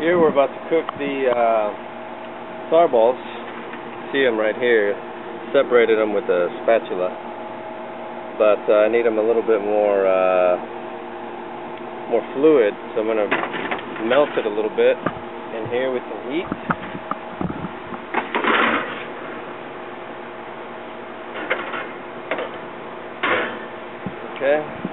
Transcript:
Here we're about to cook the tarballs. See them right here. Separated them with a spatula, but I need them a little bit more fluid, so I'm going to melt it a little bit in here with some heat. Okay.